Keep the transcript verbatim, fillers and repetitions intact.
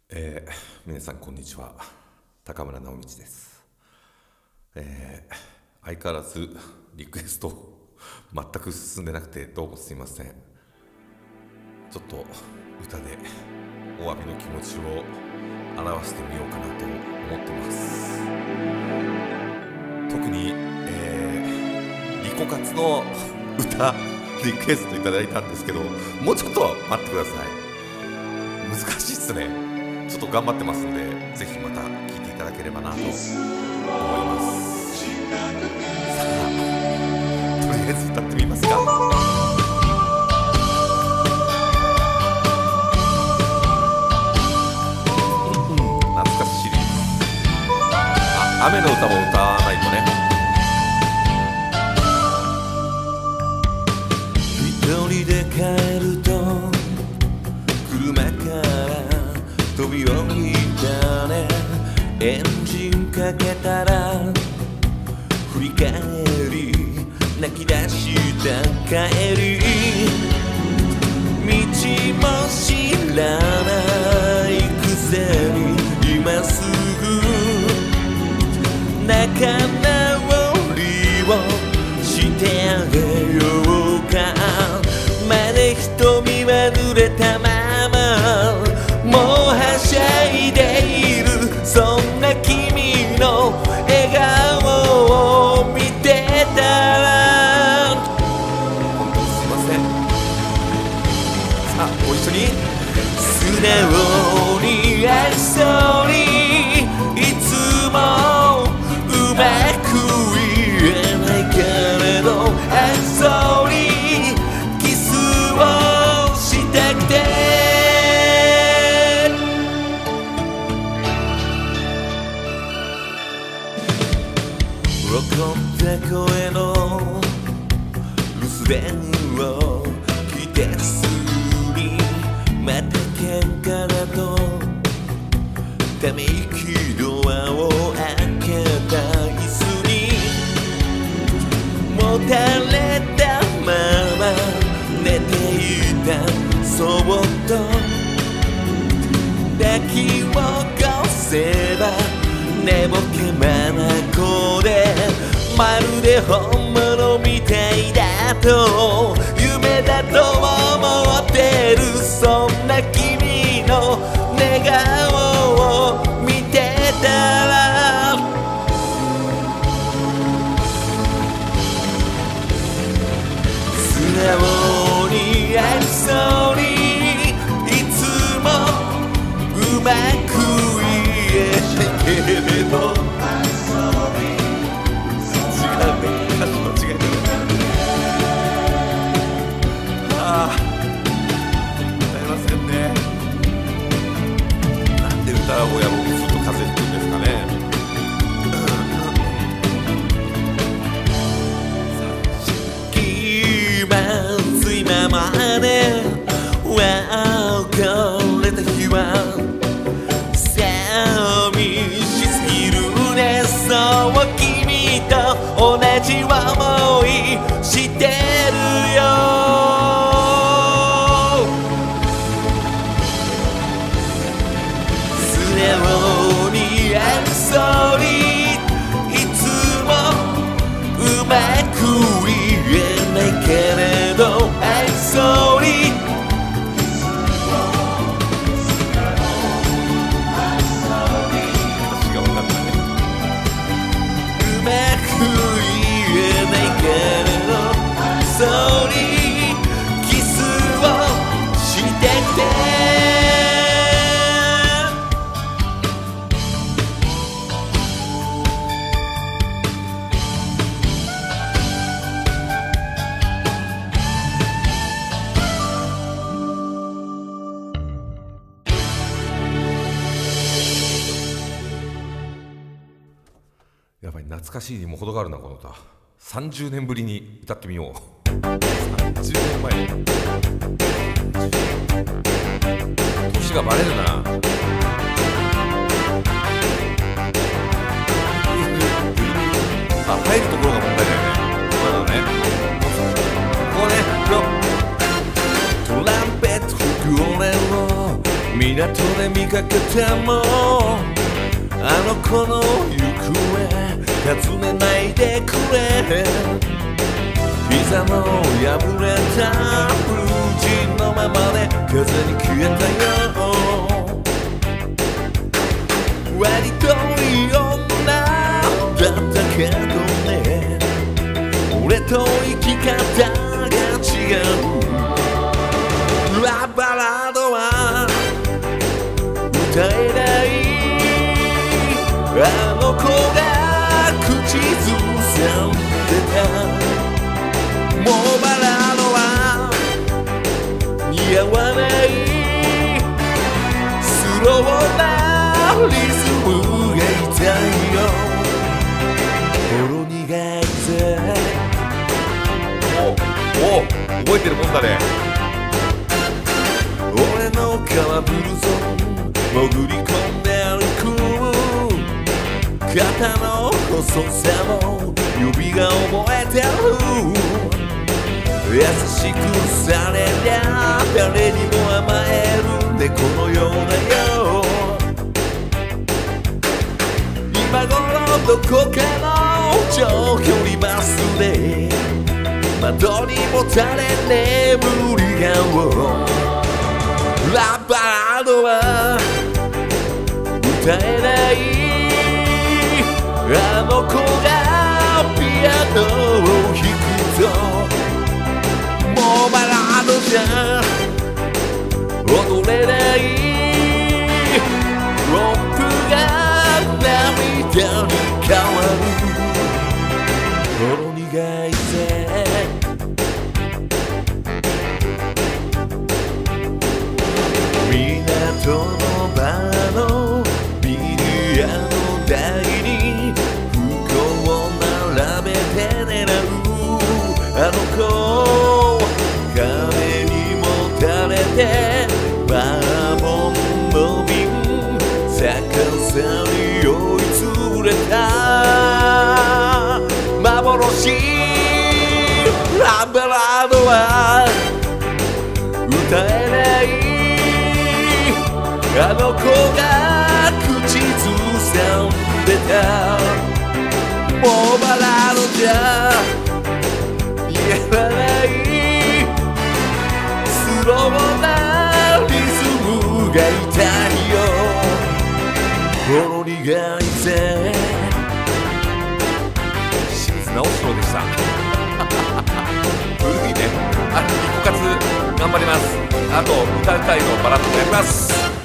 えー、皆さんこんにちは。高村直道です。えー、相変わらずリクエスト全く進んでなくてどうもすいません。ちょっと歌でお詫びの気持ちを表してみようかなと思ってます。特に、えー、リコカツの歌リクエストいただいたんですけど、もうちょっと待ってください。難しいっすね。ちょっと頑張ってますんで、ぜひまた聴いていただければなと思います。さあ、とりあえず歌ってみますか。うん、懐かしい。あ、雨の歌も歌わないとね。一人で帰ると車から飛び降りたね。エンジンかけたら振り返り泣き出した帰り、道も知らないくせに今すぐ仲直りをしてあげようか。まだ瞳は濡れたままもうはしゃいでいる、そんな君の笑顔を見てたら、本当にすいません。さあご一緒に。素直に愛想にいつもうまく言えないけれど、愛想にキスをしたくて怒った声の留守電を聞いてすぐにまた喧嘩だとため息ドアを開けた椅子にもたれたまま寝ていたそっと抱き起こせば寝ぼけ眼でまるで本物みたいだと夢だと思ってる、そんな君の寝顔を見てたら、素直に愛想にいつもうまく言えないけれど、親もずっと風邪ひくんですかね。気まずいままで別れた日は寂しすぎるね。そう君と同じ思いしてるよ。素直に愛想にいつもうまく言えないけれど、愛想に私が分かったね。うまく言えないけれど、愛想にキスをしてきてやばい、懐かしいにも程があるなこの歌。さんじゅうねんぶりに歌ってみよう。さんじゅうねんまえ。年がバレるな。あ、入るところが問題だよね。まだね。ここね、よっ。トランペット吹く俺を見港で見かけてもあの子の行方尋ねないでくれ。膝の破れたブルージーのままで風に消えたよ。割といい女だったけどね、俺と生き方が違う。ラバラードは歌えない、あの子が口ずさんでた。もうバラードは似合わない、スローなリズムが痛いよ。ほろ苦いぜ。 おお覚えてるもんだね。 俺のカブルゾン潜り込んで歩く、肩の細さも指が覚えてる。優しくされりゃ誰にも甘える猫のようだよ。今頃どこかの長距離バスで窓にもたれ眠り顔。ラバードは歌えない、あの子がピアノを弾くともうバラードじゃ踊れない。ロップが涙に変わる。ほろ苦いぜ。港のバーのビリヤード台に服を並べて狙うあの子。壁にもたれてバーボンの瓶逆さに追いつれた幻。ラバラードは歌えない、あの子が口ずさんでた。もうバラードじゃ言えない、スローなリズムが痛いよ。ほろ苦いぜ。 清水直志郎でした。古いね。あ、一個活頑張ります。あと歌うたいのバラッドもやります。